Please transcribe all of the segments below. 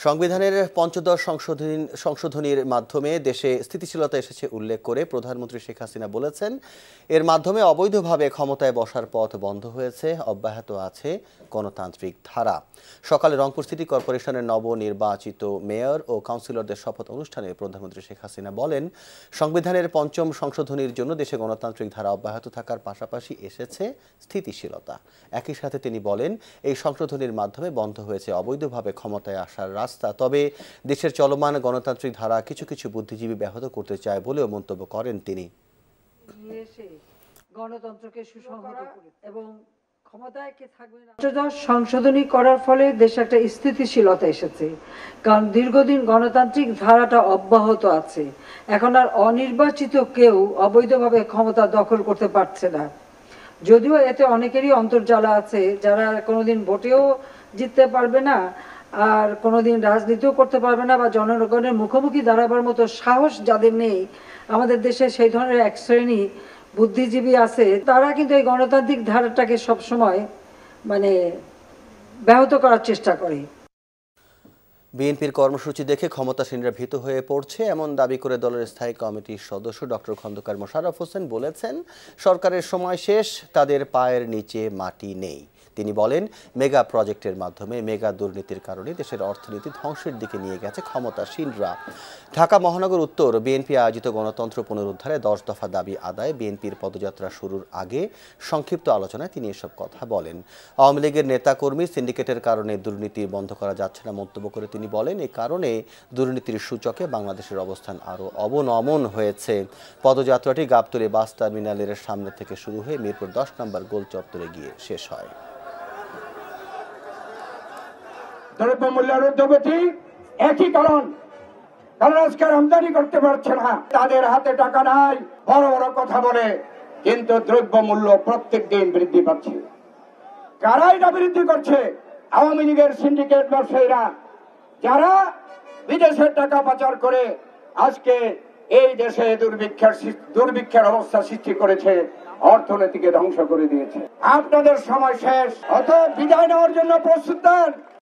সংবিধানের পঞ্চদশ সংশোধনীর মাধ্যমে দেশে স্থিতিশীলতা এসেছে উল্লেখ করে প্রধানমন্ত্রী শেখ হাসিনা বলেছেন, এর মাধ্যমে অবৈধভাবে ক্ষমতায় বসার পথ বন্ধ হয়েছে, অব্যাহত আছে গণতান্ত্রিক ধারা। সকালে রংপুর সিটি কর্পোরেশনের নবনির্বাচিত মেয়র ও কাউন্সিলরদের শপথ অনুষ্ঠানে প্রধানমন্ত্রী শেখ হাসিনা বলেন, সংবিধানের পঞ্চম সংশোধনীর জন্য দেশে গণতান্ত্রিক ধারা অব্যাহত থাকার পাশাপাশি এসেছে স্থিতিশীলতা। একই সাথে তিনি বলেন, এই সংশোধনীর মাধ্যমে বন্ধ হয়েছে অবৈধভাবে ক্ষমতায় আসার রাস্তা। তবে দেশের চলমান গণতান্ত্রিক ধারা কিছু কিছু বুদ্ধিজীবী ব্যাহত করতে চায় বলেও মন্তব্য করেন তিনি। গণতন্ত্রকে সুসংহত করে এবং ক্ষমতায় কে থাকবে না, সংশোধনী করার ফলে দেশে একটা স্থিতিশীলতা এসেছে। কারণ দীর্ঘদিন গণতান্ত্রিক ধারাটা অব্যাহত আছে, এখন আর অনির্বাচিত কেউ অবৈধভাবে ক্ষমতা দখল করতে পারছে না। যদিও এতে অনেকেরই অন্তর্জালা আছে, যারা কোনোদিন ভোটেও জিততে পারবে না, আর কোনোদিন রাজনীতিও করতে পারবে না, বা জনগণের মুখোমুখি দাঁড়াবার মতো সাহস যাদের নেই। আমাদের দেশে সেই ধরনের এক শ্রেণী বুদ্ধিজীবী আছে, তারা কিন্তু এই গণতান্ত্রিক ধারাটাকে সবসময় ব্যাহত করার চেষ্টা করে। বিএনপির কর্মসূচি দেখে ক্ষমতাসীনরা ভীত হয়ে পড়ছে, এমন দাবি করে দলের স্থায়ী কমিটির সদস্য ডক্টর খন্দকার মোশাররফ হোসেন বলেছেন, সরকারের সময় শেষ, তাদের পায়ের নিচে মাটি নেই। তিনি বলেন, মেগা প্রজেক্টের মাধ্যমে মেগা দুর্নীতির কারণে দেশের অর্থনীতি ধ্বংসের দিকে নিয়ে গেছে ক্ষমতাসীনরা। ঢাকা মহানগর উত্তর বিএনপি আয়োজিত গণতন্ত্র পুনরুদ্ধারে 10 দফা দাবি আদায় বিএনপির পদযাত্রা শুরুর আগে সংক্ষিপ্ত আলোচনায় তিনি এসব কথা বলেন। আওয়ামী লীগের নেতাকর্মী সিন্ডিকেটের কারণে দুর্নীতি বন্ধ করা যাচ্ছে না মন্তব্য করে তিনি বলেন, এই কারণে দুর্নীতির সূচকে বাংলাদেশের অবস্থান আরও অবনমন হয়েছে। পদযাত্রাটি গাবতলী বাস টার্মিনালের সামনে থেকে শুরু হয়ে মিরপুর 10 নম্বর গোল চত্বরে গিয়ে শেষ হয়। দ্রব্যমূল্যের ঊর্ধ্বগতি একই কারণ, তারা আজকে আমদানি করতে পারছে না, তাদের হাতে টাকা নাই, বড় বড় কথা বলে, কিন্তু দ্রব্যমূল্য প্রত্যেক দিন বৃদ্ধি পাচ্ছে। কারা এটা বৃদ্ধি করছে? আওয়ামী লীগের সিন্ডিকেট ব্যবসায়ীরা, যারা বিদেশের টাকা পাচার করে আজকে এই দেশে দুর্ভিক্ষের অবস্থা সৃষ্টি করেছে, অর্থনীতিকে ধ্বংস করে দিয়েছে। আপনাদের সময় শেষ, অতএব বিদায় নেওয়ার জন্য প্রস্তুত দেন।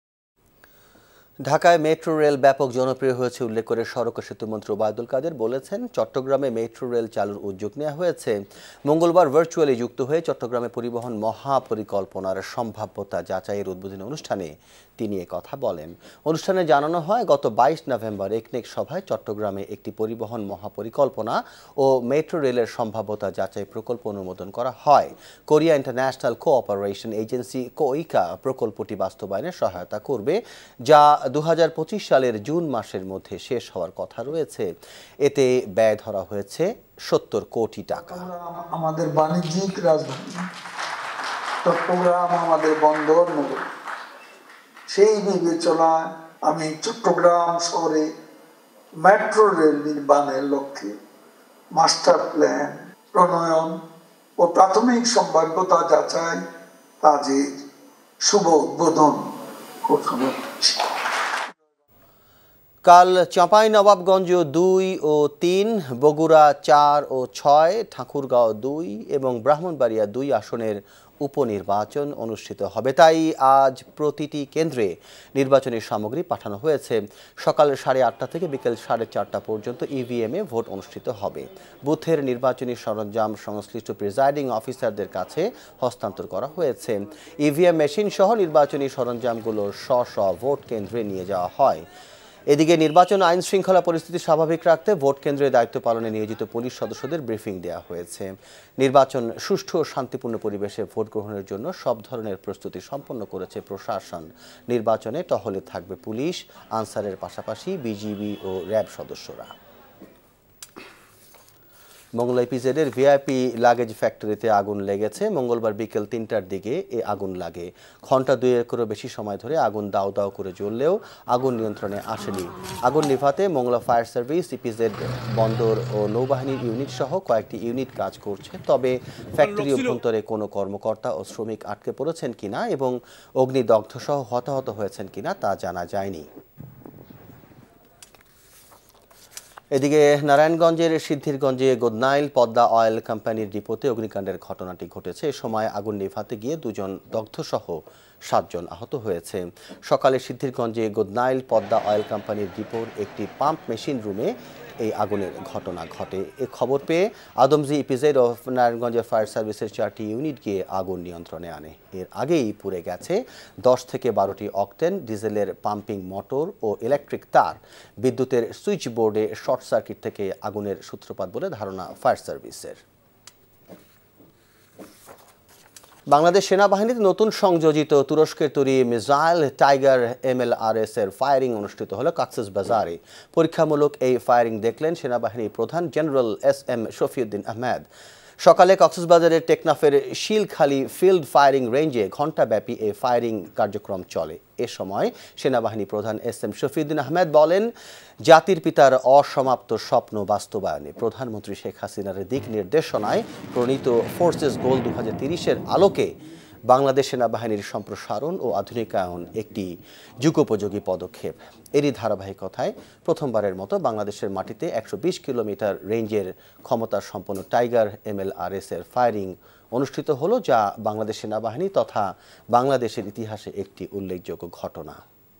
ঢাকায় মেট্রো রেল ব্যাপক জনপ্রিয় হয়েছে উল্লেখ করে সড়ক ও সেতুমন্ত্রী ওবায়দুল কাদের বলেছেন, চট্টগ্রামে মেট্রো রেল চালুর উদ্যোগ নেওয়া হয়েছে। মঙ্গলবার ভার্চুয়ালি যুক্ত হয়ে চট্টগ্রামে পরিবহন মহাপরিকল্পনার সম্ভাব্যতা যাচাইয়ের উদ্বোধনী অনুষ্ঠানে তিনি কথা বলেন। অনুষ্ঠানে জানানো হয়, গত 22 নভেম্বর একনেক সভায় চট্টগ্রামে একটি পরিবহন মহাপরিকল্পনা ও মেট্রো রেলের সম্ভাব্যতা যাচাই প্রকল্প অনুমোদন করা হয়। Korea International Cooperation Agency KOICA প্রকল্পটি বাস্তবায়নে সহায়তা করবে, যা 2025 সালের জুন মাসের মধ্যে শেষ হওয়ার কথা রয়েছে। এতে ব্যয় ধরা হয়েছে 70 কোটি টাকা। আমাদের বাণিজ্যিক রাজধানী চট্টগ্রাম আমাদের বন্দর নগরী, সেই বিবেচনায় আমি চট্টগ্রাম শহরে মেট্রো রেল নির্মাণের লক্ষ্যে মাস্টার প্ল্যান প্রণয়ন ও প্রাথমিক সম্ভাব্যতা যাচাই কাজের শুভ উদ্বোধন ঘোষণা করছি। কাল চাঁপাইনবাবগঞ্জ 2 ও 3, বগুড়া 4 ও 6, ঠাকুরগাঁও 2 এবং ব্রাহ্মণবাড়িয়া 2 আসনের উপনির্বাচন অনুষ্ঠিত হবে। তাই আজ প্রতিটি কেন্দ্রে নির্বাচনী সামগ্রী পাঠানো হয়েছে। সকাল 8:30 থেকে বিকেল 4:30 পর্যন্ত ইভিএমে ভোট অনুষ্ঠিত হবে। বুথের নির্বাচনী সরঞ্জাম সংশ্লিষ্ট প্রিজাইডিং অফিসারদের কাছে হস্তান্তর করা হয়েছে। ইভিএম মেশিন সহ নির্বাচনী সরঞ্জামগুলো স্ব ভোট কেন্দ্রে নিয়ে যাওয়া হয়। এদিকে নির্বাচন আইন শৃঙ্খলা পরিস্থিতি স্বাভাবিক রাখতে ভোট কেন্দ্রে দায়িত্ব পালনে নিয়োজিত পুলিশ সদস্যদের ব্রিফিং দেওয়া হয়েছে। নির্বাচন সুষ্ঠু ও শান্তিপূর্ণ পরিবেশে ভোট গ্রহণের জন্য সব ধরনের প্রস্তুতি সম্পন্ন করেছে প্রশাসন। নির্বাচনে টহলে থাকবে পুলিশ, আনসারের পাশাপাশি বিজিবি ও র্যাব সদস্যরা। মংলা ইপিজেডের ভিআইপি লাগেজ ফ্যাক্টরিতে আগুন লেগেছে। মঙ্গলবার বিকেল 3টার দিকে এ আগুন লাগে। ঘণ্টা 2-এরও বেশি সময় ধরে আগুন দাউ দাউ করে জ্বললেও আগুন নিয়ন্ত্রণে আসেনি। আগুন নিভাতে মংলা ফায়ার সার্ভিস, ইপিজেড, বন্দর ও নৌবাহিনীর ইউনিট সহ কয়েকটি ইউনিট কাজ করছে। তবে ফ্যাক্টরি অভ্যন্তরে কোনো কর্মকর্তা ও শ্রমিক আটকে পড়েছেন কিনা এবং অগ্নিদগ্ধ সহ হতাহত হয়েছেন কিনা তা জানা যায়নি। এদিকে নারায়ণগঞ্জের সিদ্ধিরগঞ্জে গোদনাইল পদ্মা অয়েল কোম্পানির ডিপোতে অগ্নিকাণ্ডের ঘটনাটি ঘটেছে। এ সময় আগুন নেভাতে গিয়ে 2 জন দগ্ধসহ 7 জন আহত হয়েছে। সকালে সিদ্ধিরগঞ্জে গুডনাইল পদ্মা অয়েল কোম্পানির ডিপোর একটি পাম্প মেশিন রুমে এই আগুনের ঘটনা ঘটে। এ খবর পেয়ে আদমজি ইপিজেড ও নারায়ণগঞ্জের ফায়ার সার্ভিসের 4টি ইউনিট গিয়ে আগুন নিয়ন্ত্রণে আনে। এর আগেই পুড়ে গেছে 10 থেকে 12টি অকটেন, ডিজেলের পাম্পিং মোটর ও ইলেকট্রিক তার। বিদ্যুতের সুইচ বোর্ডে শর্ট সার্কিট থেকে আগুনের সূত্রপাত বলে ধারণা ফায়ার সার্ভিসের। বাংলাদেশ সেনাবাহিনীর নতুন সংযোজিত তুরস্কের তৈরি মিসাইল টাইগার MLRS এর ফায়ারিং অনুষ্ঠিত হলো কক্সবাজারে। পরীক্ষামূলক এই ফায়ারিং দেখলেন সেনাবাহিনী প্রধান জেনারেল SM শফিউদ্দিন আহমেদ। সকালে কক্সবাজারের টেকনাফের শিলখালী ফিল্ড ফায়ারিং রেঞ্জে ঘণ্টাব্যাপী এই ফায়ারিং কার্যক্রম চলে। এ সময় সেনাবাহিনী প্রধান SM শফিউদ্দিন আহমেদ বলেন, জাতির পিতার অসমাপ্ত স্বপ্ন বাস্তবায়নে প্রধানমন্ত্রী শেখ হাসিনার দিক নির্দেশনায় প্রণীত ফোর্সেস গোল 2030-এর আলোকে বাংলাদেশ সেনাবাহিনীর সম্প্রসারণ ও আধুনিকায়ন একটি যুগোপযোগী পদক্ষেপ। এরই ধারাবাহিকতায় প্রথমবারের মতো বাংলাদেশের মাটিতে 120 কিলোমিটার রেঞ্জের ক্ষমতা সম্পন্ন টাইগার MLRS এর ফায়ারিং অনুষ্ঠিত হলো, যা বাংলাদেশ সেনাবাহিনী তথা বাংলাদেশের ইতিহাসে একটি উল্লেখযোগ্য ঘটনা।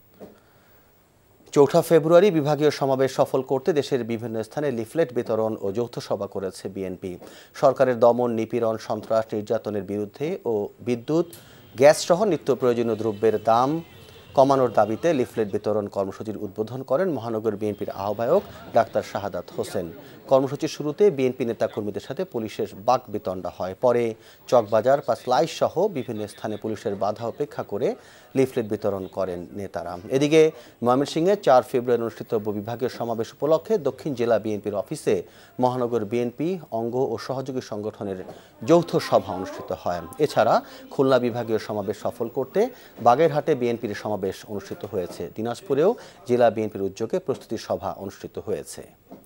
4 ফেব্রুয়ারি বিভাগীয় সমাবেশ সফল করতে দেশের বিভিন্ন স্থানে লিফলেট বিতরণ ও যৌথ সভা করেছে বিএনপি। সরকারের দমন, নিপীড়ন, সন্ত্রাস, নির্যাতনের বিরুদ্ধে ও বিদ্যুৎ, গ্যাস সহ নিত্য প্রয়োজনীয় দ্রব্যের দাম কমানোর দাবিতে লিফলেট বিতরণ কর্মসূচির উদ্বোধন করেন মহানগর বিএনপির আহ্বায়ক ডাক্তার শাহাদাত হোসেন। কর্মসূচির শুরুতে বিএনপি নেতাকর্মীদের সাথে পুলিশের বাকবিতণ্ডা হয়। পরে চকবাজার, পাঁচলাইশ সহ বিভিন্ন স্থানে পুলিশের বাধা উপেক্ষা করে লিফলেট বিতরণ করেন নেতারা। এদিকে ময়মনসিংহে 4 ফেব্রুয়ারি অনুষ্ঠিত বিভাগীয় সমাবেশ উপলক্ষে দক্ষিণ জেলা বিএনপির অফিসে মহানগর বিএনপি অঙ্গ ও সহযোগী সংগঠনের যৌথ সভা অনুষ্ঠিত হয়। এছাড়া খুলনা বিভাগীয় সমাবেশ সফল করতে বাগেরহাটে বিএনপির সমাবেশ অনুষ্ঠিত হয়েছে। দিনাজপুরেও জেলা বিএনপির উদ্যোগে প্রস্তুতি সভা অনুষ্ঠিত হয়েছে।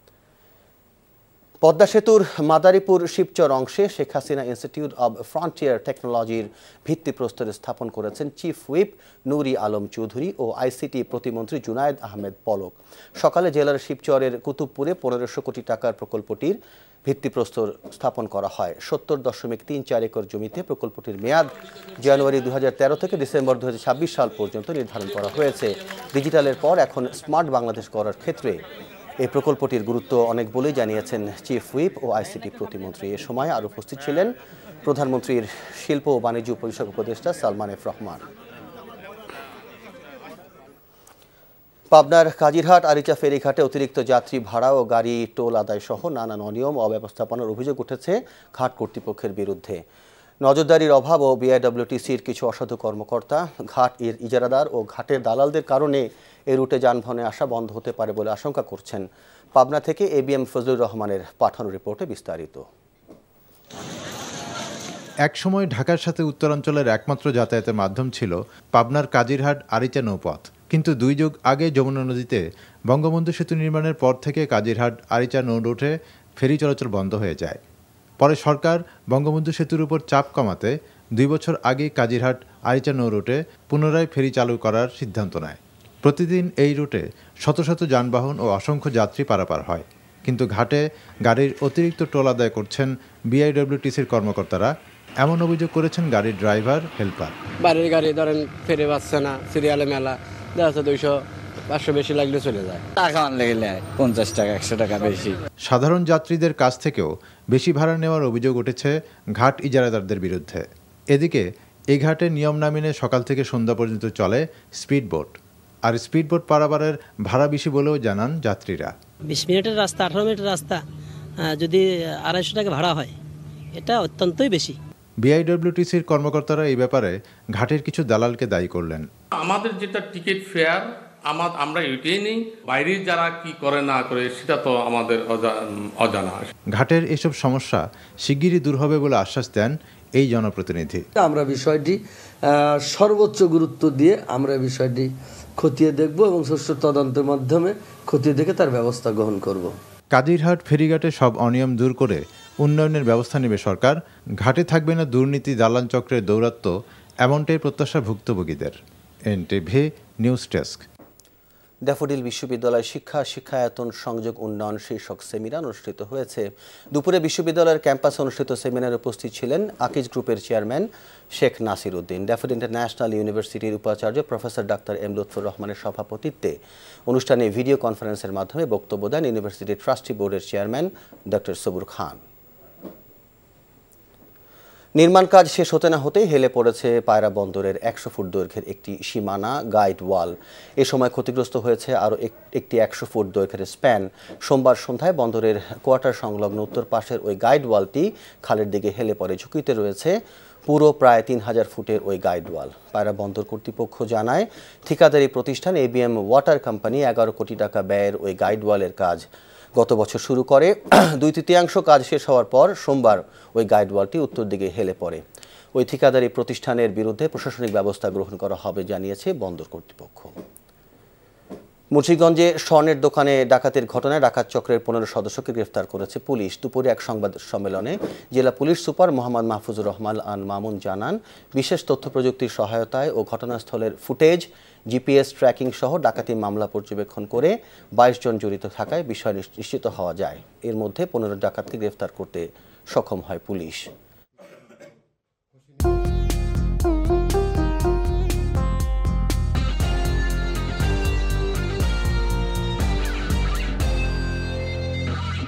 পদ্মা সেতুর মাদারীপুর শিবচর অংশে Sheikh Hasina institute of frontier টেকনোলজির ভিত্তিপ্রস্তর স্থাপন করেছেন চিফ হুইপ নুরি আলম চৌধুরী ও আইসিটি প্রতিমন্ত্রী জুনায়েদ আহমেদ পলক। সকালে জেলার শিবচরের কুতুবপুরে 1500 কোটি টাকার প্রকল্পটির ভিত্তিপ্রস্তর স্থাপন করা হয়। 70.34 একর জমিতে প্রকল্পটির মেয়াদ জানুয়ারি 2013 থেকে ডিসেম্বর 2026 সাল পর্যন্ত নির্ধারণ করা হয়েছে। ডিজিটালের পর এখন স্মার্ট বাংলাদেশ করার ক্ষেত্রে এই প্রকল্পটির গুরুত্ব অনেক বলেই জানিয়েছেন চিফ হুইপ ও আইসিটি প্রতিমন্ত্রী। এ সময় আরও উপস্থিত ছিলেন প্রধানমন্ত্রীর শিল্প ও বাণিজ্য পরিষদ উপদেষ্টা সালমান এফ রহমান। পাবনার কাজিরহাট আরিচা ফেরিঘাটে অতিরিক্ত যাত্রী ভাড়া ও গাড়ি টোল আদায় সহ নানান অনিয়ম অব্যবস্থাপনার অভিযোগ উঠেছে ঘাট কর্তৃপক্ষের বিরুদ্ধে। নজরদারির অভাব ও বিআইডব্লিউটিসির কিছু অসাধু কর্মকর্তা, ঘাট ইজারাদার ও ঘাটের দালালদের কারণে এই রুটে যানবাহনে আসা বন্ধ হতে পারে বলে আশঙ্কা করছেন। পাবনা থেকে ABM ফজলুর রহমানের পাঠানো রিপোর্টে বিস্তারিত। একসময় ঢাকার সাথে উত্তরাঞ্চলের একমাত্র যাতায়াতের মাধ্যম ছিল পাবনার কাজিরহাট আরিচা নৌপথ, কিন্তু 2 যুগ আগে যমুনা নদীতে বঙ্গবন্ধু সেতু নির্মাণের পর থেকে কাজিরহাট আরিচা নৌ রুটে ফেরি চলাচল বন্ধ হয়ে যায়। পরে সরকার বঙ্গবন্ধু সেতুর উপর চাপ কমাতে 2 বছর আগে কাজিরহাট আরিচা নৌ রুটে পুনরায় ফেরি চালু করার সিদ্ধান্ত নেয়। প্রতিদিন এই রুটে শত শত যানবাহন ও অসংখ্য যাত্রী পারাপার হয়, কিন্তু ঘাটে গাড়ির অতিরিক্ত টোল আদায় করছেন বিআইডব্লিউটিসির কর্মকর্তারা। এমন অভিযোগ করেছেন গাড়ির ড্রাইভার, হেল্পার। বাড়ির গাড়ি ধরেন ফেরে পাচ্ছে না, সিরিয়ালে মেলা দেখা যাচ্ছে 200-500 বেশি লাগলে চলে যায়। টাকা আনলে 50 টাকা 100 টাকা বেশি। সাধারণ যাত্রীদের কাছ থেকেও বেশি ভাড়া নেওয়ার অভিযোগ উঠেছে ঘাট ইজারাদারদের বিরুদ্ধে। এদিকে এই ঘাটে নিয়ম না মেনে সকাল থেকে সন্ধ্যা পর্যন্ত চলে স্পিডবোট, আর স্পিডবোট পারাপারের ভাড়া বেশি বলেও জানান যাত্রীরা। 20 মিনিটের রাস্তা, 18 মিনিটের রাস্তা যদি 250 টাকা ভাড়া হয়, এটা অত্যন্তই বেশি। বিআইডব্লিউটিসির কর্মকর্তারা এই ব্যাপারে ঘাটের কিছু দালালকে দায়ী করলেন। আমাদের যেটা টিকিট ফেয়ার আমরা এটাই নেই, বাইরে যারা কি করে না করে সেটা তো আমাদের অজানা। ঘাটের এসব সমস্যা শিগগিরই দূর হবে বলে আশ্বাস দেন এই জনপ্রতিনিধি। আমরা বিষয়টি সর্বোচ্চ গুরুত্ব দিয়ে আমরা বিষয়টি খতিয়ে দেখব এবং সুষ্ঠু তদন্তের মাধ্যমে খতিয়ে দেখে তার ব্যবস্থা গ্রহণ করব। কাজিরহাট ফেরিঘাটে সব অনিয়ম দূর করে উন্নয়নের ব্যবস্থা নেবে সরকার। ঘাটে থাকবে না দুর্নীতি, দালাল চক্রের দৌরাত্ম্য, এমনটাই প্রত্যাশা ভুক্তভোগীদের। NTV news desk. ড্যাফোডিল বিশ্ববিদ্যালয় শিক্ষায়তন সংযোগ উন্নয়ন শীর্ষক সেমিনার অনুষ্ঠিত হয়েছে। দুপুরে বিশ্ববিদ্যালয়ের ক্যাম্পাসে অনুষ্ঠিত সেমিনারে উপস্থিত ছিলেন আকিজ গ্রুপের chairman Sheikh Nasir Uddin. Daffodil International ইউনিভার্সিটির উপাচার্য প্রফেসর ডাক্তার এম লুৎফর রহমানের সভাপতিত্বে অনুষ্ঠানে ভিডিও কনফারেন্সের মাধ্যমে বক্তব্য দেন ইউনিভার্সিটির ট্রাস্টি বোর্ডের চেয়ারম্যান ডক্টর সবুর খান। নির্মাণ কাজ শেষ হতে না হতেই হেলে পড়েছে পায়রা বন্দরের 100 ফুট দৈর্ঘ্যের একটি সীমানা গাইড ওয়াল। এ সময় ক্ষতিগ্রস্ত হয়েছে আরও একটি 100 ফুট দৈর্ঘ্যের স্প্যান। সোমবার সন্ধ্যায় বন্দরের কোয়ার্টার সংলগ্ন উত্তর পাশের ওই গাইড ওয়ালটি খালের দিকে হেলে পড়ে। ঝুঁকিতে রয়েছে পুরো প্রায় 3000 ফুটের ওই গাইড ওয়াল। পায়রা বন্দর কর্তৃপক্ষ জানায়, ঠিকাদারি প্রতিষ্ঠান এবিএম ওয়াটার কোম্পানি 11 কোটি টাকা ব্যয়ের ওই গাইড ওয়ালের কাজ গত বছর শুরু করে। 2/3 কাজ শেষ হওয়ার পর সোমবার ওই গাইড ওয়ালটি উত্তর দিকে হেলে পড়ে। ওই ঠিকাদারি প্রতিষ্ঠানের বিরুদ্ধে প্রশাসনিক ব্যবস্থা গ্রহণ করা হবে জানিয়েছে বন্দর কর্তৃপক্ষ। মুন্সিগঞ্জে স্বর্ণের দোকানে ডাকাতির ঘটনায় ডাকাত চক্রের 15 সদস্যকে গ্রেফতার করেছে পুলিশ। দুপুরে এক সংবাদ সম্মেলনে জেলা পুলিশ সুপার মোহাম্মদ মাহফুজুর রহমান আন মামুন জানান, বিশেষ তথ্য প্রযুক্তির সহায়তায় ও ঘটনাস্থলের ফুটেজ, জিপিএস ট্র্যাকিং সহ ডাকাতি মামলা পর্যবেক্ষণ করে 22 জন জড়িত থাকায় বিষয় নিশ্চিত হওয়া যায়। এর মধ্যে 15 ডাকাতকে গ্রেফতার করতে সক্ষম হয় পুলিশ।